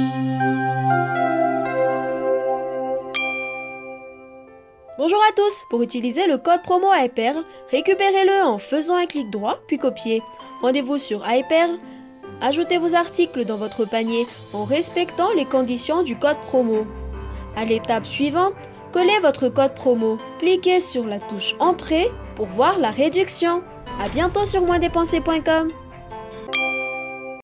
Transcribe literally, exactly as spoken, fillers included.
Bonjour à tous, pour utiliser le code promo iPerl, récupérez-le en faisant un clic droit puis copier. Rendez-vous sur iPerl, ajoutez vos articles dans votre panier en respectant les conditions du code promo. À l'étape suivante, collez votre code promo. Cliquez sur la touche Entrée pour voir la réduction. À bientôt sur moins dépensé point com.